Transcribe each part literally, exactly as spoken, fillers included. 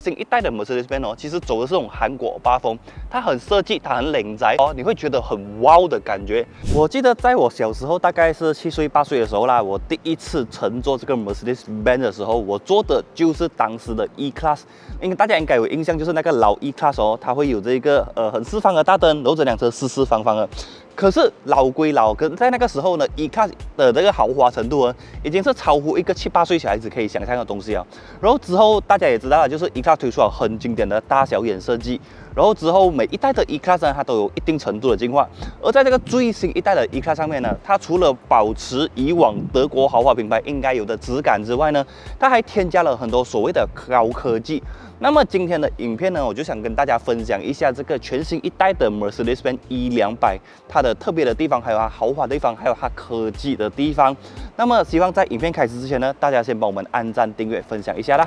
新一代的 Mercedes-Benz 哦，其实走的是这种韩国欧巴风，它很设计，它很靓仔哦，你会觉得很 wow 的感觉。我记得在我小时候，大概是七岁八岁的时候啦，我第一次乘坐这个 Mercedes-Benz 的时候，我坐的就是当时的 E-Class， 应该大家应该有印象，就是那个老 E-Class 哦，它会有这个呃很四方的大灯，然后这辆车四四方方的。 可是老归老，跟在那个时候呢 ，E-Class 的这个豪华程度呢，已经是超乎一个七八岁小孩子可以想象的东西啊。然后之后大家也知道了，就是 E-Class 推出了很经典的大小眼设计。然后之后每一代的 E-Class 呢，它都有一定程度的进化。而在这个最新一代的 E-Class 上面呢，它除了保持以往德国豪华品牌应该有的质感之外呢，它还添加了很多所谓的高科技。 那么今天的影片呢，我就想跟大家分享一下这个全新一代的 Mercedes-Benz E 两百，它的特别的地方，还有它豪华的地方，还有它科技的地方。那么希望在影片开始之前呢，大家先帮我们按赞、订阅、分享一下啦。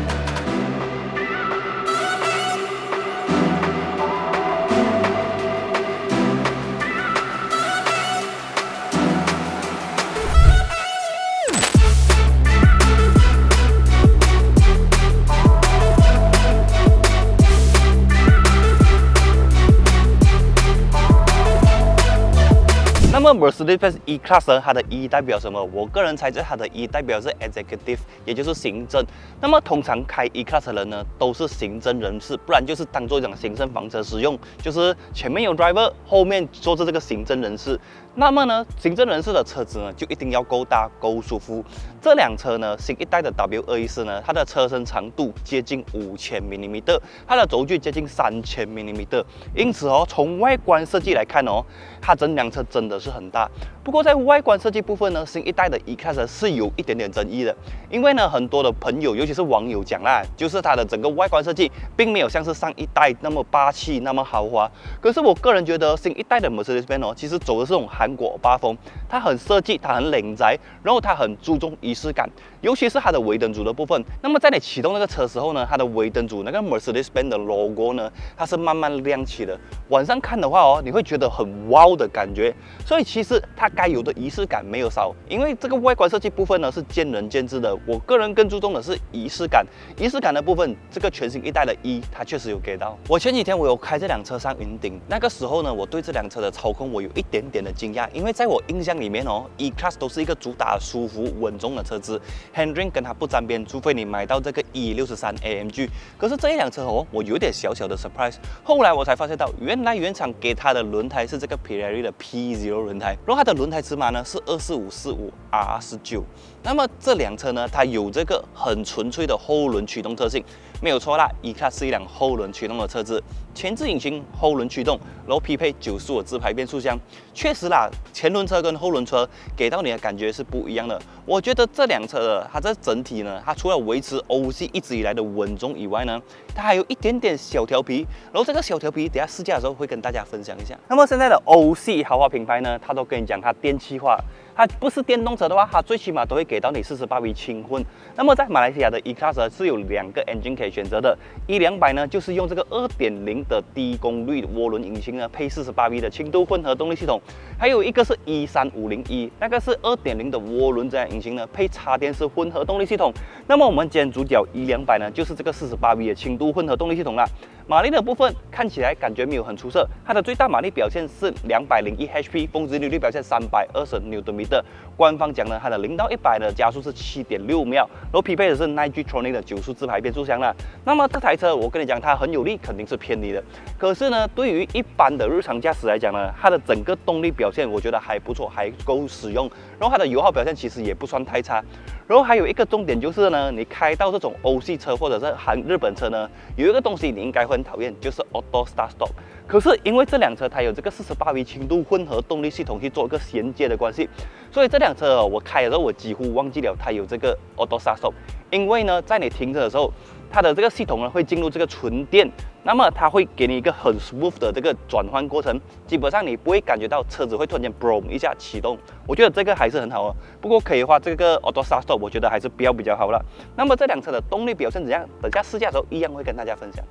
那么 Mercedes-Benz E-Class 呢，它的 E 代表什么？我个人猜测它的 E 代表是 Executive， 也就是行政。那么通常开 E-Class 的人呢，都是行政人士，不然就是当做一种行政房车使用，就是前面有 driver， 后面坐着这个行政人士。那么呢，行政人士的车子呢，就一定要够大、够舒服。这辆车呢，新一代的 W 二一四呢，它的车身长度接近五千毫米，它的轴距接近三千毫米。因此哦，从外观设计来看哦，它整辆车真的是 很大，不过在外观设计部分呢，新一代的 E-Class 是有一点点争议的，因为呢，很多的朋友，尤其是网友讲啦，就是它的整个外观设计并没有像是上一代那么霸气、那么豪华。可是我个人觉得，新一代的 Mercedes-Benz 哦，其实走的是这种韩国欧巴风，它很设计，它很靓仔，然后它很注重仪式感，尤其是它的尾灯组的部分。那么在你启动那个车时候呢，它的尾灯组那个 Mercedes-Benz 的 logo 呢，它是慢慢亮起的。晚上看的话哦，你会觉得很 wow 的感觉。所以其实它该有的仪式感没有少，因为这个外观设计部分呢是见仁见智的。我个人更注重的是仪式感，仪式感的部分，这个全新一代的 E 它确实有给到。我前几天我有开这辆车上云顶，那个时候呢，我对这辆车的操控我有一点点的惊讶，因为在我印象里面哦 ，E-Class 都是一个主打舒服稳重的车子 ，handling 跟它不沾边，除非你买到这个 E 六十三 A M G。可是这一辆车哦，我有一点小小的 surprise， 后来我才发现到，原来原厂给它的轮胎是这个 Pirelli 的 P 十 轮胎，然后它的轮胎尺码呢是二四五四五 R 十九。那么这辆车呢，它有这个很纯粹的后轮驱动特性，没有错啦 ，E-Class 是一辆后轮驱动的车子，前置引擎后轮驱动，然后匹配九十五自排变速箱。确实啦，前轮车跟后轮车给到你的感觉是不一样的。我觉得这辆车的它这整体呢，它除了维持欧系一直以来的稳重以外呢，它还有一点点小调皮。然后这个小调皮，等下试驾的时候会跟大家分享一下。那么现在的欧系豪华品牌呢，它都跟你讲它电气化。 它不是电动车的话，它最起码都会给到你四十八 V 轻混。那么在马来西亚的 E-Class 是有两个 engine 可以选择的 ，E 两百呢就是用这个 二点零 的低功率涡轮引擎呢，配四十八 V 的轻度混合动力系统；还有一个是 E 三五零 E， 那个是 二点零 的涡轮增压引擎呢，配插电式混合动力系统。那么我们今天主角 E 两百呢，就是这个四十八 V 的轻度混合动力系统啦。 马力的部分看起来感觉没有很出色，它的最大马力表现是两百零一 H P， 峰值扭力表现三百二十牛顿米。官方讲呢，它的零到一百的加速是 七点六秒，然后匹配的是 Nitronic 的九速自排变速箱啦。那么这台车我跟你讲，它很有力，肯定是偏离的。可是呢，对于一般的日常驾驶来讲呢，它的整个动力表现我觉得还不错，还够使用。然后它的油耗表现其实也不算太差。 然后还有一个重点就是呢，你开到这种欧系车或者是韩日本车呢，有一个东西你应该会很讨厌，就是 Auto Start Stop。可是因为这辆车它有这个四十八 V 轻度混合动力系统去做一个衔接的关系，所以这辆车我开的时候我几乎忘记了它有这个 Auto Start Stop。因为呢，在你停车的时候，它的这个系统呢会进入这个纯电，那么它会给你一个很 smooth 的这个转换过程，基本上你不会感觉到车子会突然间 boom 一下启动。我觉得这个还是很好哦。不过可以的话，这个 Auto Start Stop 我觉得还是不要比较好了。那么这辆车的动力表现怎样？等下试驾的时候一样会跟大家分享。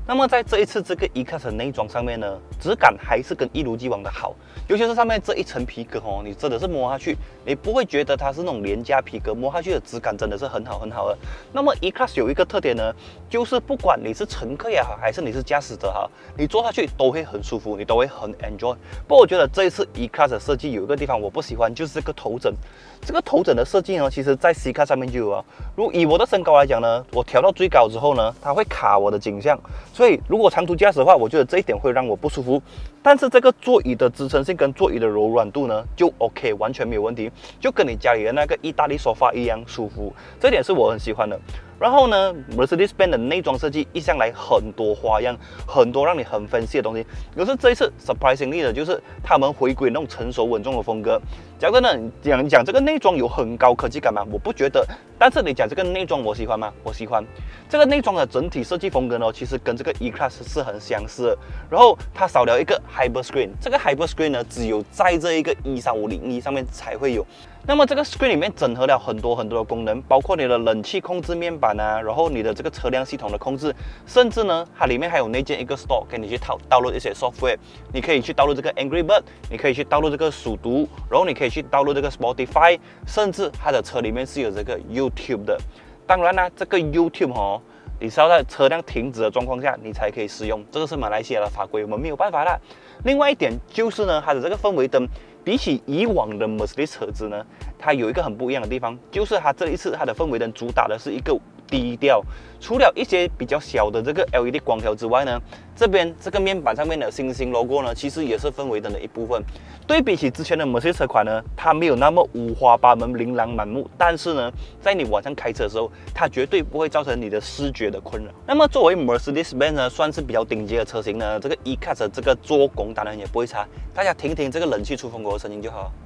那么在这一次这个 E-Class 内装上面呢，质感还是跟一如既往的好，尤其是上面这一层皮革哦，你真的是摸下去，你不会觉得它是那种廉价皮革，摸下去的质感真的是很好很好的。那么 E-Class 有一个特点呢，就是不管你是乘客也好，还是你是驾驶者好，你坐下去都会很舒服，你都会很 enjoy。不过我觉得这一次 E-Class 的设计有一个地方我不喜欢，就是这个头枕。这个头枕的设计呢，其实在 C-Class 上面就有啊。如以我的身高来讲呢，我调到最高之后呢，它会卡我的颈项，所以如果长途驾驶的话，我觉得这一点会让我不舒服。但是这个座椅的支撑性跟座椅的柔软度呢，就 OK， 完全没有问题，就跟你家里的那个意大利沙发一样舒服，这点是我很喜欢的。然后呢 ，Mercedes-Benz 的内装设计一向来很多花样，很多让你很分析的东西。可是这一次 surprisingly 的就是他们回归那种成熟稳重的风格。讲真的，讲讲这个内装有很高科技感吗？我不觉得。但是你讲这个内装我喜欢吗？我喜欢。这个内装的整体设计风格呢，其实跟这个 E-Class 是很相似的。然后它少了一个 Hyper Screen， 这个 Hyper Screen 呢，只有在这一个一三五零一上面才会有。那么这个 screen 里面整合了很多很多的功能，包括你的冷气控制面板啊，然后你的这个车辆系统的控制，甚至呢，它里面还有内建一个 store 给你去导导入一些 software， 你可以去导入这个 Angry Bird， 你可以去导入这个数独，然后你可以去导入这个 Spotify， 甚至它的车里面是有这个 YouTube 的。当然啦，这个 YouTube 哦，你是要在车辆停止的状况下你才可以使用，这个是马来西亚的法规，我们没有办法啦。另外一点就是呢，它的这个氛围灯。比起以往的 Mercedes 车子呢，它有一个很不一样的地方，就是它这一次它的氛围灯主打的是一个低调，除了一些比较小的这个 L E D 光条之外呢，这边这个面板上面的星星 logo 呢，其实也是氛围灯的一部分。对比起之前的 Mercedes 车款呢，它没有那么五花八门、琳琅满目，但是呢，在你晚上开车的时候，它绝对不会造成你的视觉的困扰。那么作为 Mercedes-Benz 呢，算是比较顶级的车型呢，这个 E-Class 这个做工当然也不会差，大家听听这个冷气出风口的声音就好。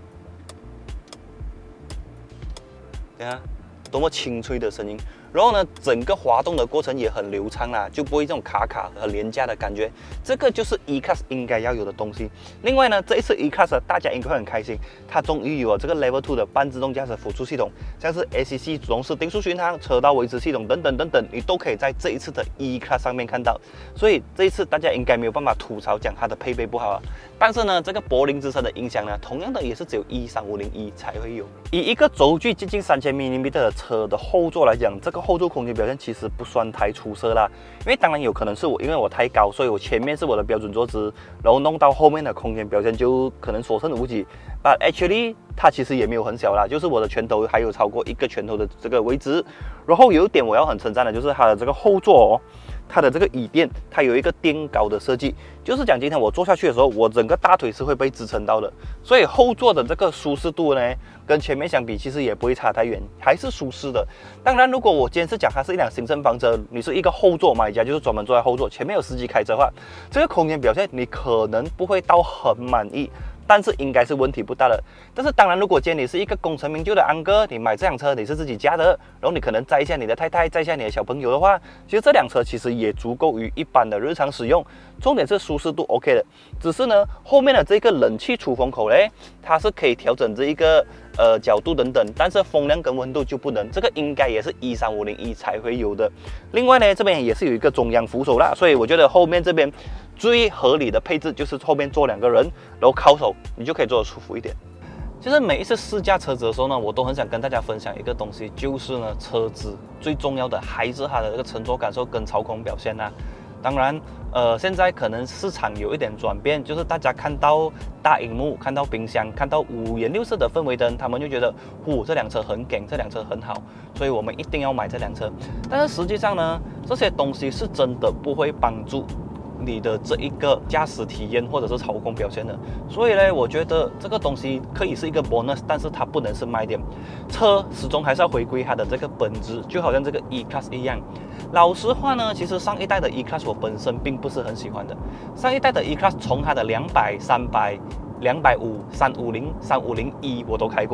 看啊，多么清脆的声音！然后呢，整个滑动的过程也很流畅啦，就不会这种卡卡和廉价的感觉。这个就是 E-Class 应该要有的东西。另外呢，这一次 E-Class 大家应该会很开心，它终于有了这个 Level 二的半自动驾驶辅助系统，像是 A C C 主动式定速巡航、车道维持系统等等等等，你都可以在这一次的 E-Class 上面看到。所以这一次大家应该没有办法吐槽讲它的配备不好啊。但是呢，这个柏林之声的音响呢，同样的也是只有一三五零一才会有。以一个轴距接近三千毫米的车的后座来讲，这个后座空间表现其实不算太出色啦。因为当然有可能是我因为我太高，所以我前面是我的标准坐姿，然后弄到后面的空间表现就可能所剩无几。But actually 它其实也没有很小啦，就是我的拳头还有超过一个拳头的这个位置。然后有一点我要很称赞的就是它的这个后座哦。它的这个椅垫，它有一个垫高的设计，就是讲今天我坐下去的时候，我整个大腿是会被支撑到的，所以后座的这个舒适度呢，跟前面相比，其实也不会差太远，还是舒适的。当然，如果我今天是讲它是一辆新生房车，你是一个后座买家，就是专门坐在后座，前面有司机开车的话，这个空间表现你可能不会到很满意。但是应该是问题不大的。但是当然，如果今天你是一个功成名就的安哥，你买这辆车你是自己家的，然后你可能载一下你的太太，载一下你的小朋友的话，其实这辆车其实也足够于一般的日常使用。重点是舒适度 OK 的，只是呢后面的这个冷气出风口嘞，它是可以调整这一个呃角度等等，但是风量跟温度就不能，这个应该也是一三五零一才会有的。另外呢，这边也是有一个中央扶手啦，所以我觉得后面这边最合理的配置就是后面坐两个人，然后靠手，你就可以坐得舒服一点。其实每一次试驾车子的时候呢，我都很想跟大家分享一个东西，就是呢，车子最重要的还是它的这个乘坐感受跟操控表现啊。当然，呃，现在可能市场有一点转变，就是大家看到大荧幕、看到冰箱、看到五颜六色的氛围灯，他们就觉得，呼，这辆车很劲，这辆车很好，所以我们一定要买这辆车。但是实际上呢，这些东西是真的不会帮助你的这一个驾驶体验或者是操控表现的，所以呢，我觉得这个东西可以是一个 bonus， 但是它不能是卖点。车始终还是要回归它的这个本质，就好像这个 E-Class 一样。老实话呢，其实上一代的 E-Class 我本身并不是很喜欢的。上一代的 E-Class 从它的两百、三百、两百五、三五零、三五零一我都开过，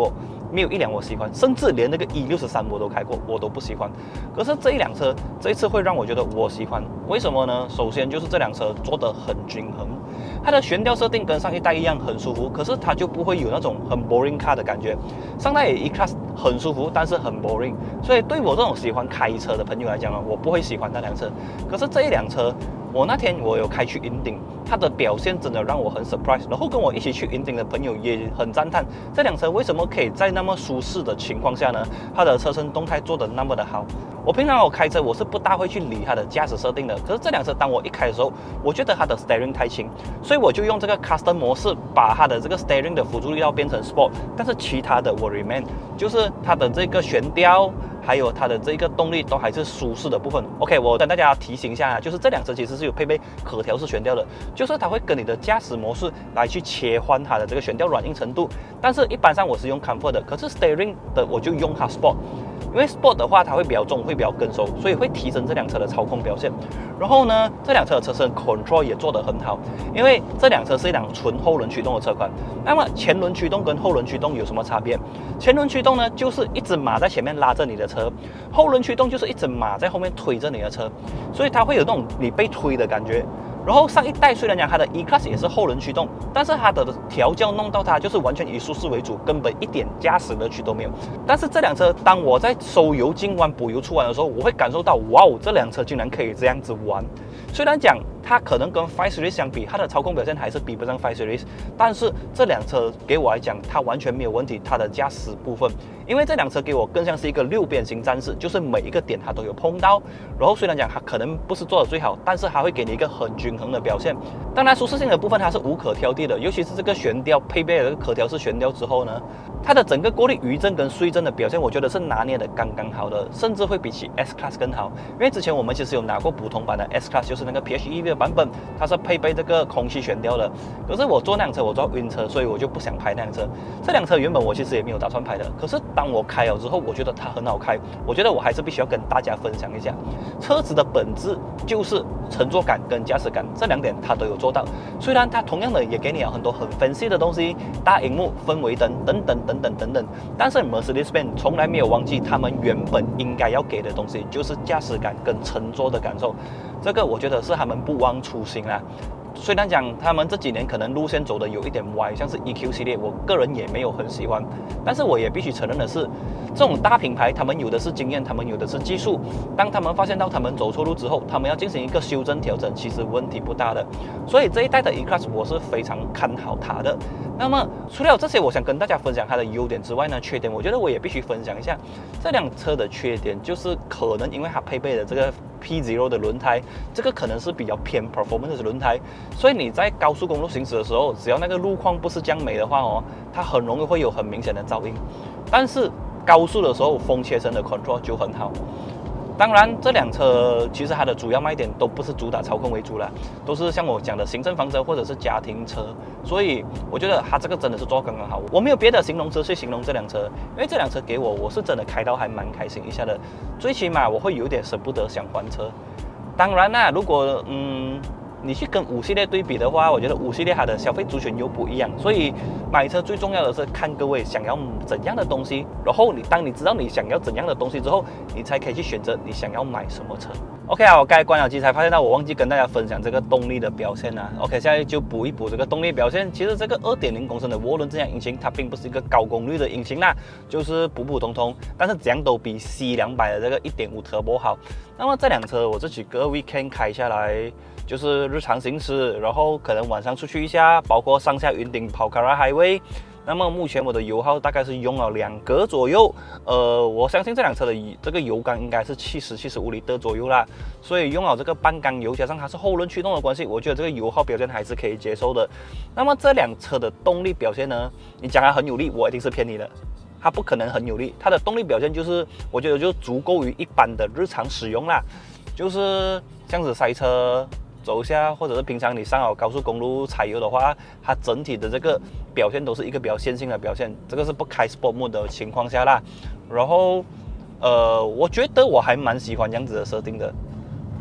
没有一辆我喜欢，甚至连那个 E 六十三我都开过，我都不喜欢。可是这一辆车这一次会让我觉得我喜欢，为什么呢？首先就是这辆车做得很均衡，它的悬吊设定跟上一代一样很舒服，可是它就不会有那种很 boring car 的感觉。上代 E-Class 很舒服，但是很 boring， 所以对我这种喜欢开车的朋友来讲呢，我不会喜欢那辆车。可是这一辆车，我那天我有开去云顶，它的表现真的让我很 surprise， 然后跟我一起去云顶的朋友也很赞叹这辆车为什么可以在那么舒适的情况下呢，它的车身动态做得那么的好。我平常我开车我是不大会去理它的驾驶设定的，可是这辆车当我一开的时候，我觉得它的 steering 太轻，所以我就用这个 custom 模式把它的这个 steering 的辅助力道变成 sport， 但是其他的我 remain， 就是它的这个悬吊还有它的这个动力都还是舒适的部分。 OK， 我跟大家提醒一下，就是这辆车其实是有配备可调式悬吊的，就是它会跟你的驾驶模式来去切换它的这个悬吊软硬程度，但是一般上我是用 comfort 的，可是 steering 的我就用它 sport， 因为 sport 的话它会比较重，会比较跟手，所以会提升这辆车的操控表现。然后呢，这辆车的车身 control 也做得很好，因为这辆车是一辆纯后轮驱动的车款。那么前轮驱动跟后轮驱动有什么差别？前轮驱动呢，就是一只马在前面拉着你的车，后轮驱动就是一只马在后面推着你的车，所以它会有那种你被推的感觉。然后上一代虽然讲它的 E-Class 也是后轮驱动，但是它的调教弄到它就是完全以舒适为主，根本一点驾驶乐趣都没有。但是这辆车当我在收油进弯补油出弯的时候，我会感受到哇哦，这辆车竟然可以这样子玩。虽然讲它可能跟five series 相比，它的操控表现还是比不上five series， 但是这辆车给我来讲，它完全没有问题。它的驾驶部分，因为这辆车给我更像是一个六边形战士，就是每一个点它都有碰到。然后虽然讲它可能不是做的最好，但是它会给你一个很均衡的表现。当然舒适性的部分它是无可挑剔的，尤其是这个悬吊配备了这个可调式悬吊之后呢，它的整个过滤余震跟碎震的表现，我觉得是拿捏的刚刚好的，甚至会比起 S-Class 更好。因为之前我们其实有拿过普通版的 S-Class， 就是那个 P H E V 的版本，它是配备这个空气悬吊的。可是我坐那辆车我坐晕车，所以我就不想拍那辆车。这辆车原本我其实也没有打算拍的，可是当我开了之后，我觉得它很好开，我觉得我还是必须要跟大家分享一下。车子的本质就是乘坐感跟驾驶感这两点它都有做到。虽然它同样的也给你了很多很 fancy 的东西，大荧幕、氛围灯等等等等等等，但是 Mercedes-Benz 从来没有忘记他们原本应该要给的东西，就是驾驶感跟乘坐的感受。这个我觉得是他们不忘初心啦。虽然讲他们这几年可能路线走的有一点歪，像是 E Q 系列，我个人也没有很喜欢。但是我也必须承认的是，这种大品牌他们有的是经验，他们有的是技术。当他们发现到他们走错路之后，他们要进行一个修正调整，其实问题不大的。所以这一代的 E-Class 我是非常看好它的。那么除了这些，我想跟大家分享它的优点之外呢，缺点我觉得我也必须分享一下。这辆车的缺点就是可能因为它配备的这个 P 十 的轮胎，这个可能是比较偏 performance 的轮胎，所以你在高速公路行驶的时候，只要那个路况不是这样美的话哦，它很容易会有很明显的噪音。但是高速的时候，风切声的 control 就很好。当然，这辆车其实它的主要卖点都不是主打操控为主啦，都是像我讲的行政房车或者是家庭车，所以我觉得它这个真的是做得刚刚好。我没有别的形容词去形容这辆车，因为这辆车给我，我是真的开到还蛮开心一下的，最起码我会有点舍不得想还车。当然啦，如果嗯。你去跟五系列对比的话，我觉得五系列它的消费族群又不一样，所以买车最重要的是看各位想要怎样的东西，然后你当你知道你想要怎样的东西之后，你才可以去选择你想要买什么车。OK 啊，我刚才关了机才发现到我忘记跟大家分享这个动力的表现啊。OK， 现在就补一补这个动力表现。其实这个 二点零 公升的涡轮增压引擎，它并不是一个高功率的引擎啦，就是普普通通，但是怎样都比 C 两百 的这个 一点五 Turbo 好。那么这辆车我这几个 weekend 开下来，就是日常行驶，然后可能晚上出去一下，包括上下云顶跑 Kara Highway。那么目前我的油耗大概是用了两格左右，呃，我相信这辆车的这个油缸应该是七十、七十五 升左右啦，所以用了这个半缸油，加上它是后轮驱动的关系，我觉得这个油耗表现还是可以接受的。那么这辆车的动力表现呢？你讲它很有力，我一定是骗你的。它不可能很有力，它的动力表现就是，我觉得就足够于一般的日常使用啦，就是这样子塞车走一下，或者是平常你上好高速公路踩油的话，它整体的这个表现都是一个比较线性的表现，这个是不开 Sport Mode 的情况下啦。然后，呃，我觉得我还蛮喜欢这样子的设定的。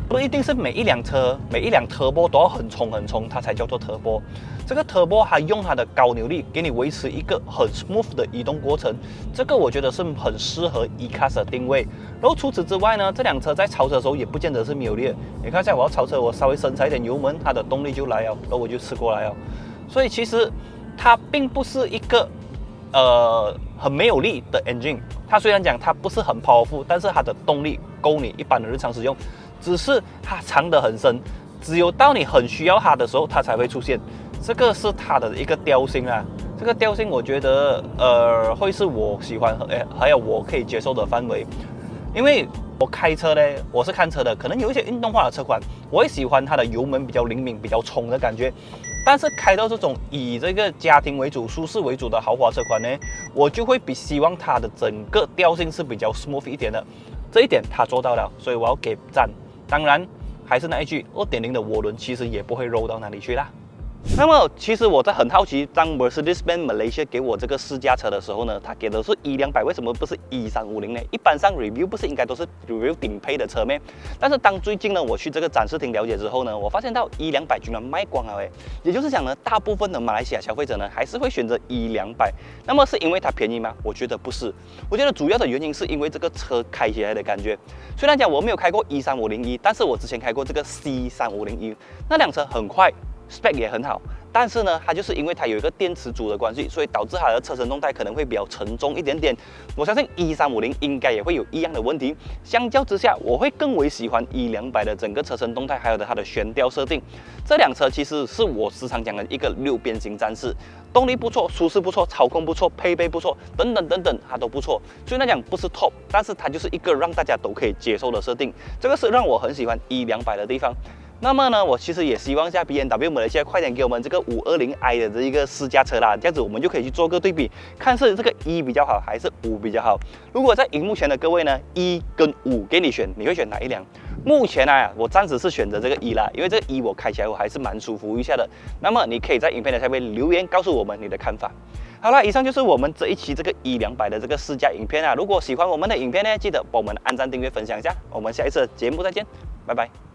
不一定是每一辆车、每一辆 turbo 都要很冲很冲，它才叫做 turbo。这个 turbo 它用它的高扭力给你维持一个很 smooth 的移动过程，这个我觉得是很适合 E-Class 的定位。然后除此之外呢，这辆车在超车的时候也不见得是没有力。你看一下，我要超车，我稍微深踩一点油门，它的动力就来了，然后我就吃过来了。所以其实它并不是一个呃很没有力的 engine。它虽然讲它不是很 powerful， 但是它的动力够你一般的日常使用。只是它藏得很深，只有到你很需要它的时候，它才会出现。这个是它的一个调性啊。这个调性我觉得呃会是我喜欢呃还有我可以接受的范围。因为我开车呢，我是看车的，可能有一些运动化的车款，我会喜欢它的油门比较灵敏、比较冲的感觉。但是开到这种以这个家庭为主、舒适为主的豪华车款呢，我就会比希望它的整个调性是比较 smooth 一点的。这一点它做到了，所以我要给赞。当然，还是那一句 二点零 的涡轮其实也不会肉到哪里去啦。那么，其实我在很好奇，当 Mercedes-Benz Malaysia 给我这个试驾车的时候呢，它给的是 E 两百，为什么不是 E 三五零呢？一般上 review 不是应该都是 review 顶配的车咩？但是当最近呢，我去这个展示厅了解之后呢，我发现到 E 两百居然卖光了诶，也就是讲呢，大部分的马来西亚消费者呢，还是会选择 E 两百。那么是因为它便宜吗？我觉得不是，我觉得主要的原因是因为这个车开起来的感觉。虽然讲我没有开过 E 三五零 E， 但是我之前开过这个 C 三五零 E， 那辆车很快。spec 也很好，但是呢，它就是因为它有一个电池组的关系，所以导致它的车身动态可能会比较沉重一点点。我相信 E 三五零应该也会有一样的问题。相较之下，我会更为喜欢 E 两百的整个车身动态，还有它的悬吊设定。这辆车其实是我时常讲的一个六边形战士，动力不错，舒适不错，操控不错，配备不错，等等等等，它都不错。虽然讲不是 top， 但是它就是一个让大家都可以接受的设定。这个是让我很喜欢 E 两百的地方。那么呢，我其实也希望下 B M W 马来西亚快点给我们这个五二零 i 的这一个试驾车啦，这样子我们就可以去做个对比，看是这个一比较好还是五比较好。如果在荧幕前的各位呢，一跟五给你选，你会选哪一辆？目前啊，我暂时是选择这个一啦，因为这个一我开起来我还是蛮舒服一下的。那么你可以在影片的下面留言告诉我们你的看法。好了，以上就是我们这一期这个 E 两百的这个试驾影片啊。如果喜欢我们的影片呢，记得帮我们按赞、订阅、分享一下。我们下一次的节目再见，拜拜。